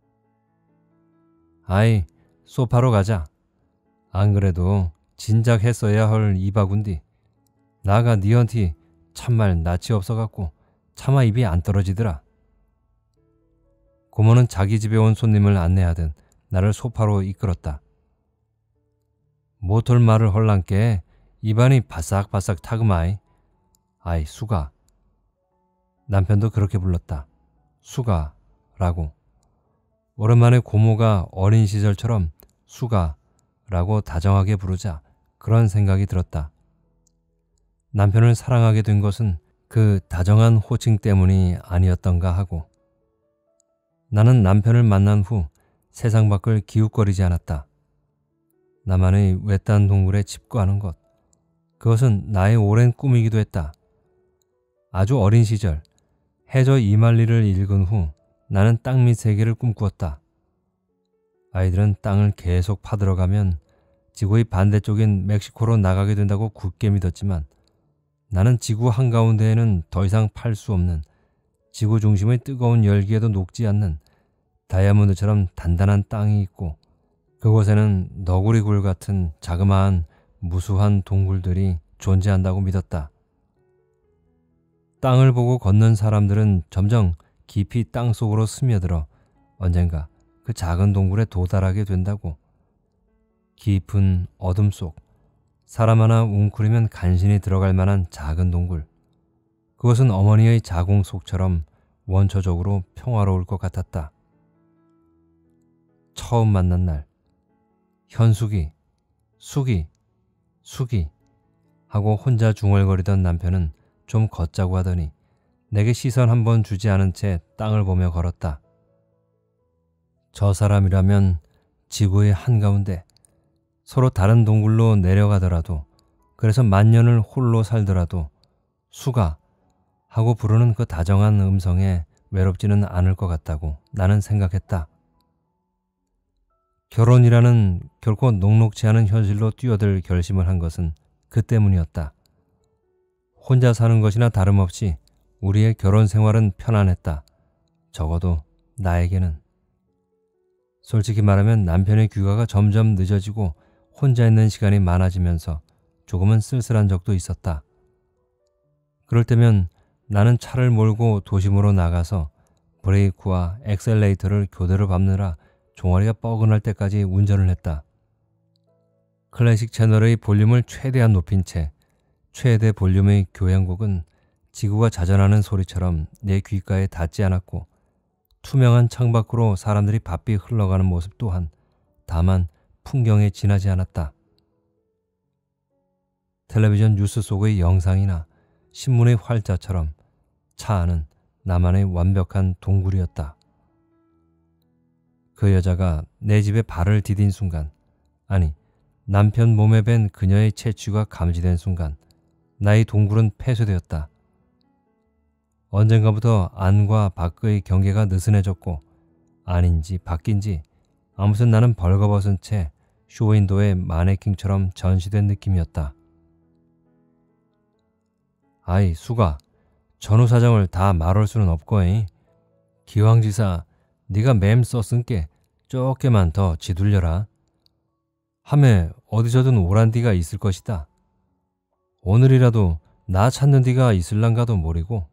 Speaker 1: 아이, 소파로 가자. 안 그래도 진작 했어야 할 이바군디. 나가 니언티 참말 낯이 없어갖고 차마 입이 안 떨어지더라. 고모는 자기 집에 온 손님을 안내하듯 나를 소파로 이끌었다. 못할 말을 헐랑께 입안이 바싹바싹 타그마이. 아이 수가. 남편도 그렇게 불렀다. 수가라고. 오랜만에 고모가 어린 시절처럼 수가라고 다정하게 부르자 그런 생각이 들었다. 남편을 사랑하게 된 것은 그 다정한 호칭 때문이 아니었던가 하고 나는 남편을 만난 후 세상 밖을 기웃거리지 않았다. 나만의 외딴 동굴에 집구하는 것, 그것은 나의 오랜 꿈이기도 했다. 아주 어린 시절 해저 이말리를 읽은 후 나는 땅 밑 세계를 꿈꾸었다. 아이들은 땅을 계속 파들어가면 지구의 반대쪽인 멕시코로 나가게 된다고 굳게 믿었지만 나는 지구 한가운데에는 더 이상 팔 수 없는 지구 중심의 뜨거운 열기에도 녹지 않는 다이아몬드처럼 단단한 땅이 있고 그곳에는 너구리굴 같은 자그마한 무수한 동굴들이 존재한다고 믿었다. 땅을 보고 걷는 사람들은 점점 깊이 땅속으로 스며들어 언젠가 그 작은 동굴에 도달하게 된다고. 깊은 어둠 속 사람 하나 웅크리면 간신히 들어갈 만한 작은 동굴. 그것은 어머니의 자궁 속처럼 원초적으로 평화로울 것 같았다. 처음 만난 날 현숙이, 숙이, 숙이 하고 혼자 중얼거리던 남편은 좀 걷자고 하더니 내게 시선 한 번 주지 않은 채 땅을 보며 걸었다. 저 사람이라면 지구의 한가운데 서로 다른 동굴로 내려가더라도, 그래서 만년을 홀로 살더라도 수가 하고 부르는 그 다정한 음성에 외롭지는 않을 것 같다고 나는 생각했다. 결혼이라는 결코 녹록지 않은 현실로 뛰어들 결심을 한 것은 그 때문이었다. 혼자 사는 것이나 다름없이 우리의 결혼 생활은 편안했다. 적어도 나에게는. 솔직히 말하면 남편의 귀가가 점점 늦어지고 혼자 있는 시간이 많아지면서 조금은 쓸쓸한 적도 있었다. 그럴 때면 나는 차를 몰고 도심으로 나가서 브레이크와 엑셀레이터를 교대로 밟느라 종아리가 뻐근할 때까지 운전을 했다. 클래식 채널의 볼륨을 최대한 높인 채 최대 볼륨의 교향곡은 지구가 자전하는 소리처럼 내 귓가에 닿지 않았고, 투명한 창밖으로 사람들이 바삐 흘러가는 모습 또한 다만 풍경에 지나지 않았다. 텔레비전 뉴스 속의 영상이나 신문의 활자처럼 차 안은 나만의 완벽한 동굴이었다. 그 여자가 내 집에 발을 디딘 순간, 아니 남편 몸에 밴 그녀의 채취가 감지된 순간 나의 동굴은 폐쇄되었다. 언젠가부터 안과 밖의 경계가 느슨해졌고, 안인지 밖인지 아무튼 나는 벌거벗은 채 쇼윈도의 마네킹처럼 전시된 느낌이었다. 아이 수가, 전후 사정을 다 말할 수는 없거잉. 기왕지사 네가 맴 썼은께 쪼게만 더 지둘려라. 함에 어디서든 오란 디가 있을 것이다. 오늘이라도 나 찾는 디가 있을란가도 모르고.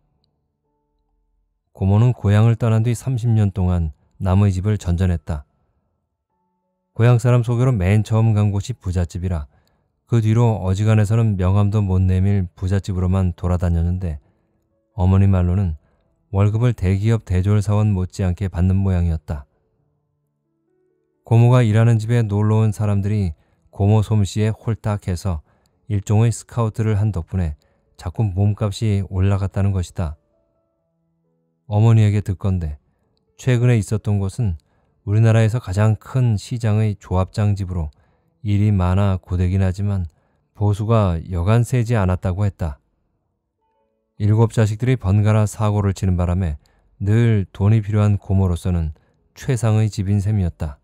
Speaker 1: 고모는 고향을 떠난 뒤 삼십 년 동안 남의 집을 전전했다. 고향 사람 소개로 맨 처음 간 곳이 부잣집이라 그 뒤로 어지간해서는 명함도 못 내밀 부잣집으로만 돌아다녔는데, 어머니 말로는 월급을 대기업 대졸 사원 못지않게 받는 모양이었다. 고모가 일하는 집에 놀러온 사람들이 고모 솜씨에 홀딱해서 일종의 스카우트를 한 덕분에 자꾸 몸값이 올라갔다는 것이다. 어머니에게 듣건대 최근에 있었던 곳은 우리나라에서 가장 큰 시장의 조합장 집으로 일이 많아 고되긴 하지만 보수가 여간 세지 않았다고 했다. 일곱 자식들이 번갈아 사고를 치는 바람에 늘 돈이 필요한 고모로서는 최상의 집인 셈이었다.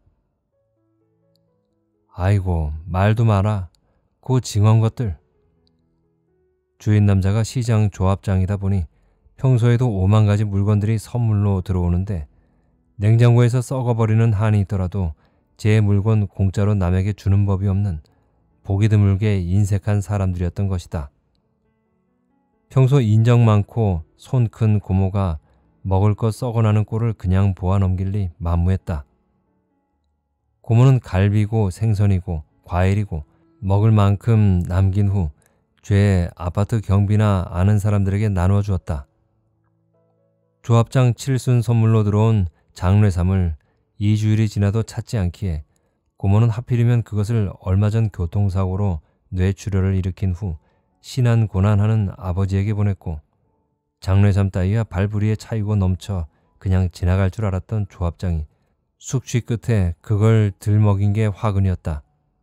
Speaker 1: 아이고 말도 마라. 그 징한 것들. 주인 남자가 시장 조합장이다 보니 평소에도 오만 가지 물건들이 선물로 들어오는데, 냉장고에서 썩어버리는 한이 있더라도 제 물건 공짜로 남에게 주는 법이 없는 보기 드물게 인색한 사람들이었던 것이다. 평소 인정 많고 손 큰 고모가 먹을 것 썩어나는 꼴을 그냥 보아 넘길 리 만무했다. 고모는 갈비고 생선이고 과일이고 먹을 만큼 남긴 후 죄 아파트 경비나 아는 사람들에게 나누어 주었다. 조합장 칠순 선물로 들어온 장례삼을 이 주일이 지나도 찾지 않기에 고모는 하필이면 그것을 얼마 전 교통사고로 뇌출혈을 일으킨 후 신안고난하는 아버지에게 보냈고, 장례삼 따위와 발부리에 차이고 넘쳐 그냥 지나갈 줄 알았던 조합장이 숙취 끝에 그걸 들먹인 게 화근이었다.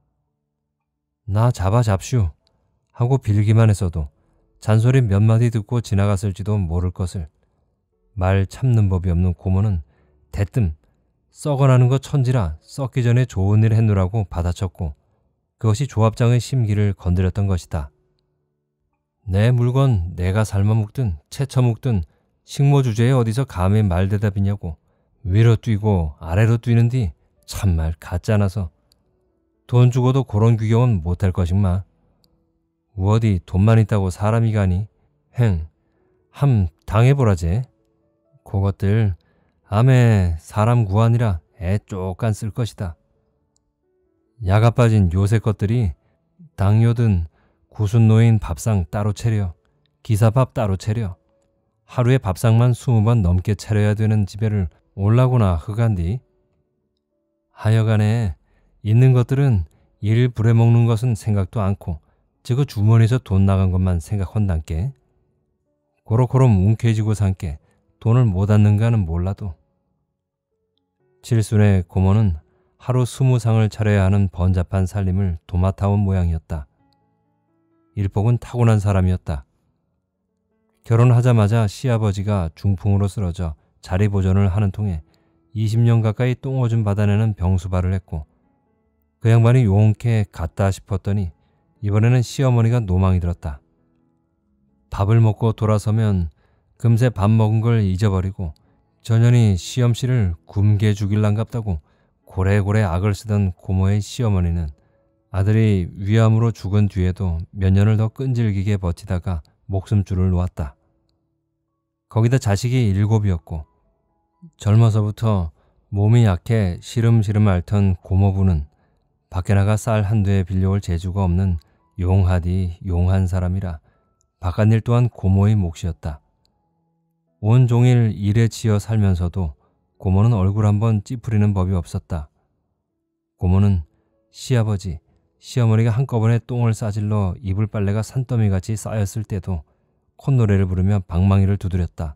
Speaker 1: 나 잡아 잡슈 하고 빌기만 했어도 잔소리 몇 마디 듣고 지나갔을지도 모를 것을 말 참는 법이 없는 고모는 대뜸 썩어나는 거 천지라 썩기 전에 좋은 일 했노라고 받아쳤고, 그것이 조합장의 심기를 건드렸던 것이다. 내 물건 내가 삶아 먹든 채쳐 먹든 식모 주제에 어디서 감히 말대답이냐고. 위로 뛰고 아래로 뛰는디 참말 같잖아서 돈 주고도 그런 귀경은 못할 것인마. 어디 돈만 있다고 사람이 가니? 행, 함 당해보라제. 그것들 암에 사람 구하니라 애 쪽간 쓸 것이다. 야가 빠진 요새 것들이 당뇨든 구순 노인 밥상 따로 차려, 기사밥 따로 차려, 하루에 밥상만 스무 번 넘게 차려야 되는 집에를 올라고나 흑안디. 하여간에 있는 것들은 일 부려먹는 것은 생각도 않고 저거 주머니에서 돈 나간 것만 생각한단께. 고로고로 뭉개지고 산께 돈을 못 얻는가는 몰라도. 칠순의 고모는 하루 스무 상을 차려야 하는 번잡한 살림을 도맡아온 모양이었다. 일복은 타고난 사람이었다. 결혼하자마자 시아버지가 중풍으로 쓰러져 자리 보존을 하는 통에 이십 년 가까이 똥오줌 받아내는 병수발을 했고, 그 양반이 용케 갔다 싶었더니 이번에는 시어머니가 노망이 들었다. 밥을 먹고 돌아서면 금세 밥 먹은 걸 잊어버리고 전연히 시엄씨를 굶게 죽일란갑다고 고래고래 악을 쓰던 고모의 시어머니는 아들이 위암으로 죽은 뒤에도 몇 년을 더 끈질기게 버티다가 목숨줄을 놓았다. 거기다 자식이 일곱이었고 젊어서부터 몸이 약해 시름시름 앓던 고모부는 밖에 나가 쌀 한두에 빌려올 재주가 없는 용하디 용한 사람이라 바깥일 또한 고모의 몫이었다. 온종일 일에 치여 살면서도 고모는 얼굴 한번 찌푸리는 법이 없었다. 고모는 시아버지, 시어머니가 한꺼번에 똥을 싸질러 이불 빨래가 산더미같이 쌓였을 때도 콧노래를 부르며 방망이를 두드렸다.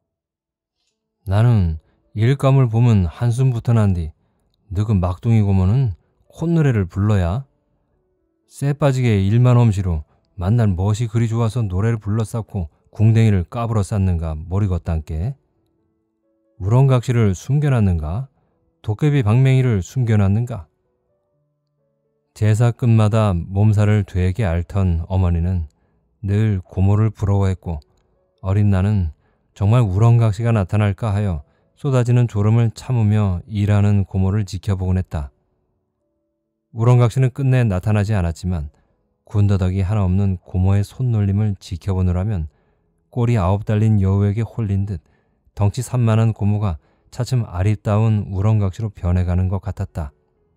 Speaker 1: 나는 일감을 보면 한숨부터 난디 너그 막둥이 고모는 콧노래를 불러야? 쎄 빠지게 일만 엄시로 만날 멋이 그리 좋아서 노래를 불러 쌓고 궁뎅이를 까불어 쌓는가 머리 걷단께? 우렁각시를 숨겨놨는가? 도깨비 방맹이를 숨겨놨는가? 제사 끝마다 몸살을 되게 앓던 어머니는 늘 고모를 부러워했고 어린 나는 정말 우렁각시가 나타날까 하여 쏟아지는 졸음을 참으며 일하는 고모를 지켜보곤 했다. 우렁각시는 끝내 나타나지 않았지만 군더더기 하나 없는 고모의 손놀림을 지켜보느라면 꼬리 아홉 달린 여우에게 홀린 듯 덩치 산만한 고모가 차츰 아리따운 우렁각시로 변해가는 것 같았다.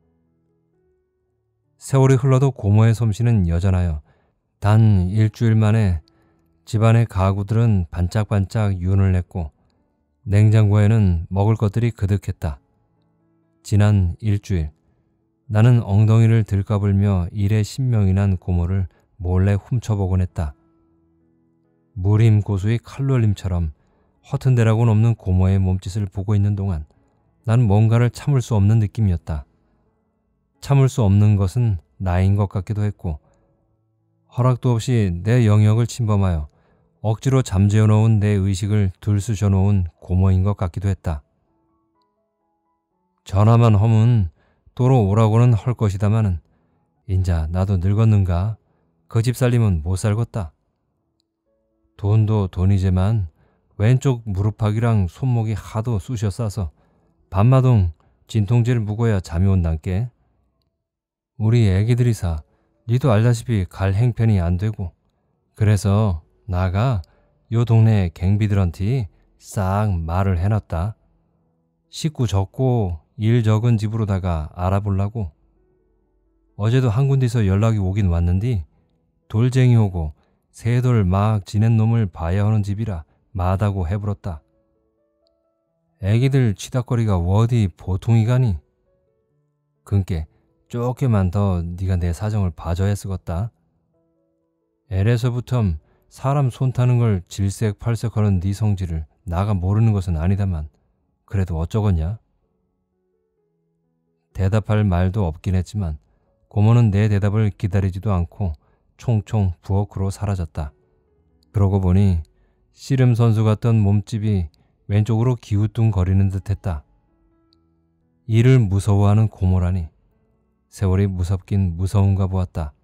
Speaker 1: 세월이 흘러도 고모의 솜씨는 여전하여 단 일주일 만에 집안의 가구들은 반짝반짝 윤을 냈고 냉장고에는 먹을 것들이 그득했다. 지난 일주일 나는 엉덩이를 들까불며 일에 신명이 난 고모를 몰래 훔쳐보곤 했다. 무림 고수의 칼놀림처럼 허튼 데라고는 없는 고모의 몸짓을 보고 있는 동안 난 뭔가를 참을 수 없는 느낌이었다. 참을 수 없는 것은 나인 것 같기도 했고 허락도 없이 내 영역을 침범하여 억지로 잠재워 놓은 내 의식을 들쑤셔 놓은 고모인 것 같기도 했다. 전화만 허문 도로 오라고는 할 것이다마는 인자 나도 늙었는가 그 집 살림은 못 살겄다. 돈도 돈이지만 왼쪽 무릎팍이랑 손목이 하도 쑤셔 싸서 밤마동 진통제를 묵어야 잠이 온단께. 우리 애기들이사 니도 알다시피 갈 행편이 안 되고 그래서 나가 요 동네 갱비들한테 싹 말을 해놨다. 식구 적고 일 적은 집으로다가 알아보려고. 어제도 한 군데서 연락이 오긴 왔는디 돌쟁이 오고 새돌 막 지낸 놈을 봐야 하는 집이라 마다고 해불었다. 애기들 치닥거리가 어디 보통이가니? 그니께 쪼개만 더 네가 내 사정을 봐줘야 쓰겄다. 애래서부터 사람 손 타는 걸 질색팔색하는 네 성질을 나가 모르는 것은 아니다만 그래도 어쩌겠냐? 대답할 말도 없긴 했지만 고모는 내 대답을 기다리지도 않고 총총 부엌으로 사라졌다. 그러고 보니 씨름 선수 같던 몸집이 왼쪽으로 기우뚱거리는 듯했다. 일을 무서워하는 고모라니 세월이 무섭긴 무서운가 보았다.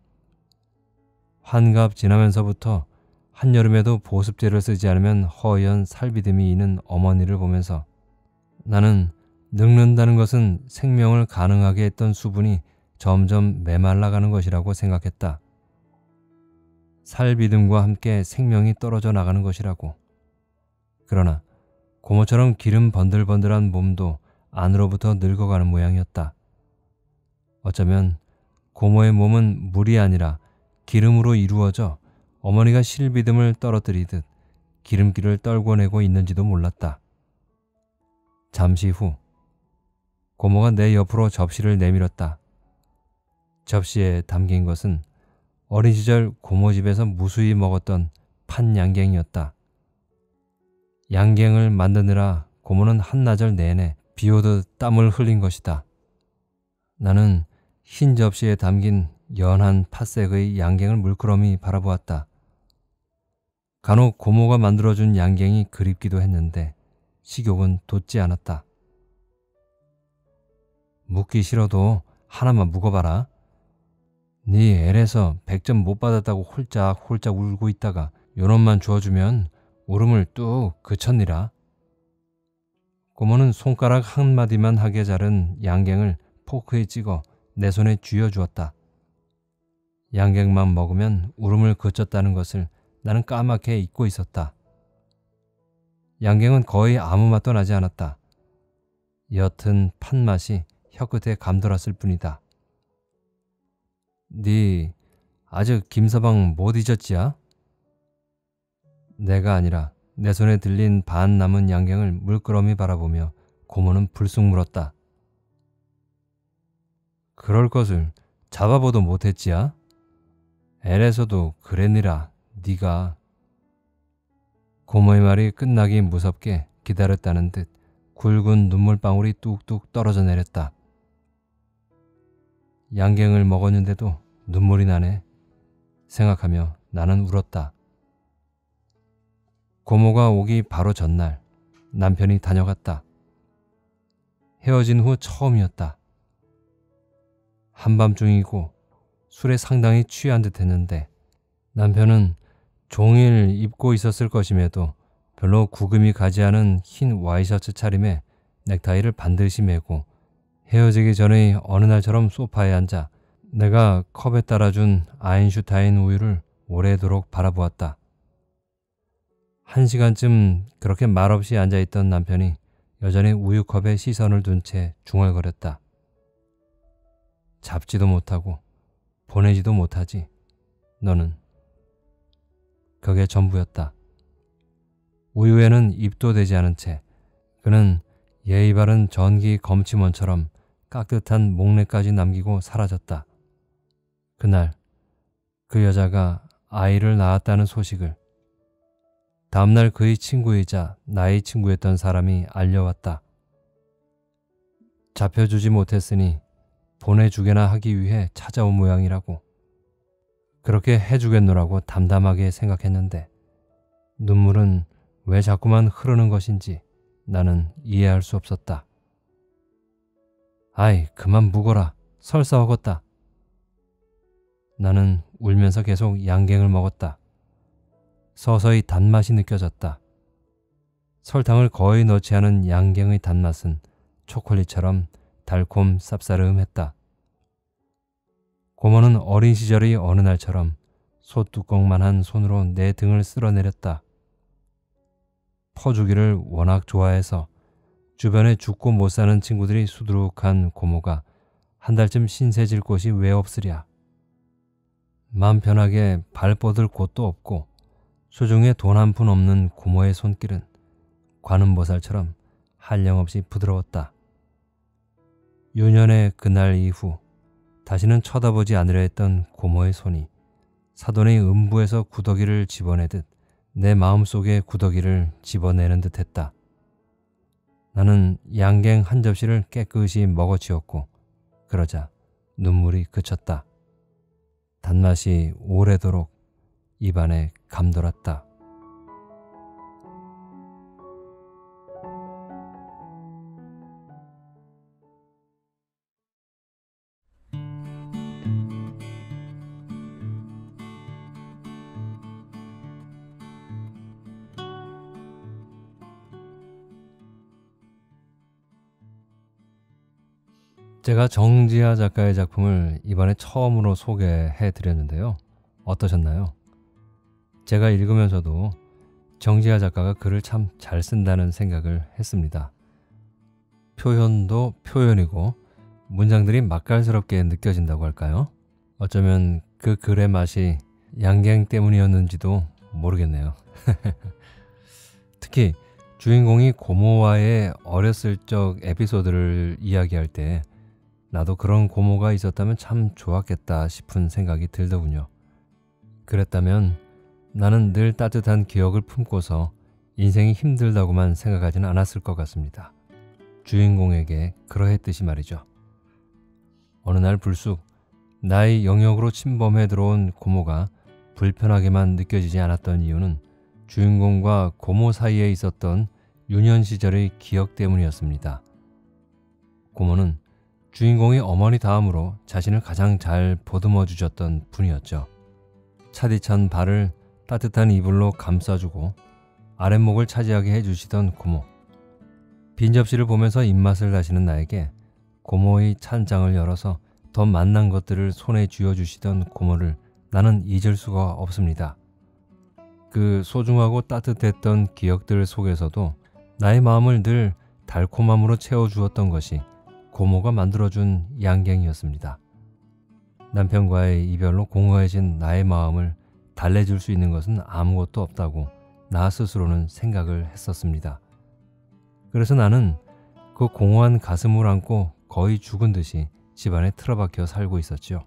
Speaker 1: 환갑 지나면서부터 한여름에도 보습제를 쓰지 않으면 허연 살비듬이 있는 어머니를 보면서 나는 늙는다는 것은 생명을 가능하게 했던 수분이 점점 메말라가는 것이라고 생각했다. 살비듬과 함께 생명이 떨어져 나가는 것이라고. 그러나 고모처럼 기름 번들번들한 몸도 안으로부터 늙어가는 모양이었다. 어쩌면 고모의 몸은 물이 아니라 기름으로 이루어져 어머니가 실비듬을 떨어뜨리듯 기름기를 떨궈내고 있는지도 몰랐다. 잠시 후 고모가 내 옆으로 접시를 내밀었다. 접시에 담긴 것은 어린 시절 고모 집에서 무수히 먹었던 판 양갱이었다. 양갱을 만드느라 고모는 한나절 내내 비오듯 땀을 흘린 것이다. 나는 흰 접시에 담긴 연한 팥색의 양갱을 물끄러미 바라보았다. 간혹 고모가 만들어준 양갱이 그립기도 했는데 식욕은 돋지 않았다. 묵기 싫어도 하나만 묵어봐라. 네 엘에서 백 점 못 받았다고 홀짝홀짝 울고 있다가 요놈만 주어주면 울음을 뚝 그쳤니라. 고모는 손가락 한마디만 하게 자른 양갱을 포크에 찍어 내 손에 쥐어주었다. 양갱만 먹으면 울음을 그쳤다는 것을 나는 까맣게 잊고 있었다. 양갱은 거의 아무 맛도 나지 않았다. 옅은 팥맛이 혀끝에 감돌았을 뿐이다. 네 아직 김서방 못 잊었지야? 내가 아니라 내 손에 들린 반 남은 양갱을 물끄러미 바라보며 고모는 불쑥 물었다. 그럴 것을 잡아보도 못했지야? 엘에서도 그랬니라 네가. 고모의 말이 끝나기 무섭게 기다렸다는 듯 굵은 눈물방울이 뚝뚝 떨어져 내렸다. 양갱을 먹었는데도 눈물이 나네 생각하며 나는 울었다. 고모가 오기 바로 전날 남편이 다녀갔다. 헤어진 후 처음이었다. 한밤중이고 술에 상당히 취한 듯 했는데 남편은 종일 입고 있었을 것임에도 별로 구금이 가지 않은 흰 와이셔츠 차림에 넥타이를 반드시 매고 헤어지기 전의 어느 날처럼 소파에 앉아 내가 컵에 따라준 아인슈타인 우유를 오래도록 바라보았다. 한 시간쯤 그렇게 말없이 앉아있던 남편이 여전히 우유컵에 시선을 둔 채 중얼거렸다. 잡지도 못하고 보내지도 못하지 너는. 그게 전부였다. 우유에는 입도 대지 않은 채 그는 예의 바른 전기 검침원처럼 깍듯한 목례까지 남기고 사라졌다. 그날 그 여자가 아이를 낳았다는 소식을 다음날 그의 친구이자 나의 친구였던 사람이 알려왔다. 잡혀주지 못했으니 보내주게나 하기 위해 찾아온 모양이라고. 그렇게 해주겠노라고 담담하게 생각했는데 눈물은 왜 자꾸만 흐르는 것인지 나는 이해할 수 없었다. 아이 그만 묵어라. 설사 허겄다. 나는 울면서 계속 양갱을 먹었다. 서서히 단맛이 느껴졌다. 설탕을 거의 넣지 않은 양갱의 단맛은 초콜릿처럼 달콤 쌉싸름했다. 고모는 어린 시절의 어느 날처럼 소뚜껑만한 손으로 내 등을 쓸어내렸다. 퍼주기를 워낙 좋아해서 주변에 죽고 못 사는 친구들이 수두룩한 고모가 한 달쯤 신세질 곳이 왜 없으랴. 맘 편하게 발 뻗을 곳도 없고 수중에 돈 한 푼 없는 고모의 손길은 관음보살처럼 한량없이 부드러웠다. 유년의 그날 이후 다시는 쳐다보지 않으려 했던 고모의 손이 사돈의 음부에서 구더기를 집어내듯 내 마음속에 구더기를 집어내는 듯 했다. 나는 양갱 한 접시를 깨끗이 먹어치웠고 그러자 눈물이 그쳤다. 단맛이 오래도록 입안에 감돌았다. 제가 정지하 작가의 작품을 이번에 처음으로 소개해 드렸는데요. 어떠셨나요? 제가 읽으면서도 정지아 작가가 글을 참 잘 쓴다는 생각을 했습니다. 표현도 표현이고 문장들이 맛깔스럽게 느껴진다고 할까요? 어쩌면 그 글의 맛이 양갱 때문이었는지도 모르겠네요. 특히 주인공이 고모와의 어렸을 적 에피소드를 이야기할 때 나도 그런 고모가 있었다면 참 좋았겠다 싶은 생각이 들더군요. 그랬다면 나는 늘 따뜻한 기억을 품고서 인생이 힘들다고만 생각하지는 않았을 것 같습니다. 주인공에게 그러했듯이 말이죠. 어느 날 불쑥 나의 영역으로 침범해 들어온 고모가 불편하게만 느껴지지 않았던 이유는 주인공과 고모 사이에 있었던 유년 시절의 기억 때문이었습니다. 고모는 주인공의 어머니 다음으로 자신을 가장 잘 보듬어 주셨던 분이었죠. 차디찬 발을 따뜻한 이불로 감싸주고 아랫목을 차지하게 해주시던 고모. 빈 접시를 보면서 입맛을 다시는 나에게 고모의 찬장을 열어서 더 맛난 것들을 손에 쥐어주시던 고모를 나는 잊을 수가 없습니다. 그 소중하고 따뜻했던 기억들 속에서도 나의 마음을 늘 달콤함으로 채워주었던 것이 고모가 만들어준 양갱이었습니다. 남편과의 이별로 공허해진 나의 마음을 달래줄 수 있는 것은 아무것도 없다고 나 스스로는 생각을 했었습니다. 그래서 나는 그 공허한 가슴을 안고 거의 죽은 듯이 집안에 틀어박혀 살고 있었죠.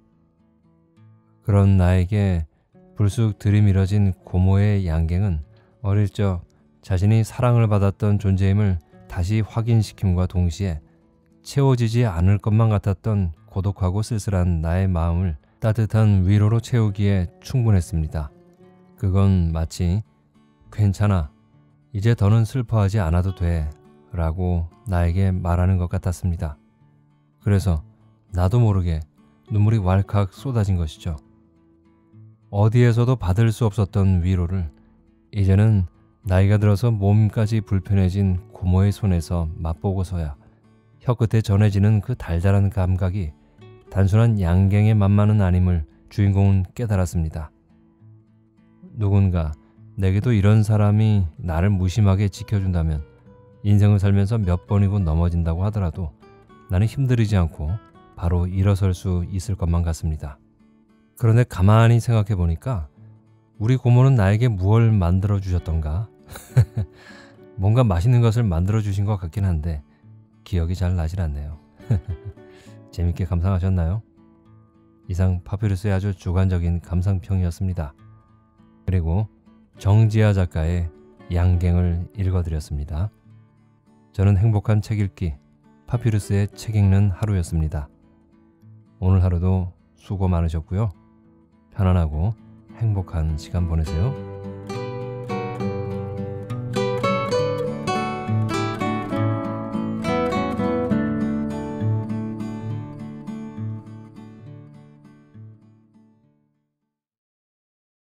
Speaker 1: 그런 나에게 불쑥 들이밀어진 고모의 양갱은 어릴 적 자신이 사랑을 받았던 존재임을 다시 확인시킴과 동시에 채워지지 않을 것만 같았던 고독하고 쓸쓸한 나의 마음을 따뜻한 위로로 채우기에 충분했습니다. 그건 마치 괜찮아, 이제 더는 슬퍼하지 않아도 돼 라고 나에게 말하는 것 같았습니다. 그래서 나도 모르게 눈물이 왈칵 쏟아진 것이죠. 어디에서도 받을 수 없었던 위로를 이제는 나이가 들어서 몸까지 불편해진 고모의 손에서 맛보고서야 혀끝에 전해지는 그 달달한 감각이 단순한 양갱의 맛만은 아님을 주인공은 깨달았습니다. 누군가 내게도 이런 사람이 나를 무심하게 지켜준다면 인생을 살면서 몇 번이고 넘어진다고 하더라도 나는 힘들이지 않고 바로 일어설 수 있을 것만 같습니다. 그런데 가만히 생각해 보니까 우리 고모는 나에게 무얼 만들어 주셨던가? 뭔가 맛있는 것을 만들어 주신 것 같긴 한데 기억이 잘 나질 않네요. 재밌게 감상하셨나요? 이상 파피루스의 아주 주관적인 감상평이었습니다. 그리고 정지아 작가의 양갱을 읽어드렸습니다. 저는 행복한 책 읽기 파피루스의 책 읽는 하루였습니다. 오늘 하루도 수고 많으셨고요. 편안하고 행복한 시간 보내세요.